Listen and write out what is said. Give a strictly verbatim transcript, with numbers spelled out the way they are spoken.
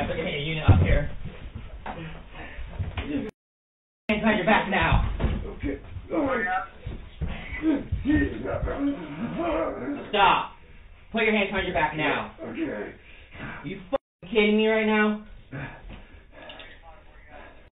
my freaking hit a unit up here. Hands behind your back now. Okay. Oh, yeah. Stop. Put your hands behind your back now. Okay. Are you fucking kidding me right now?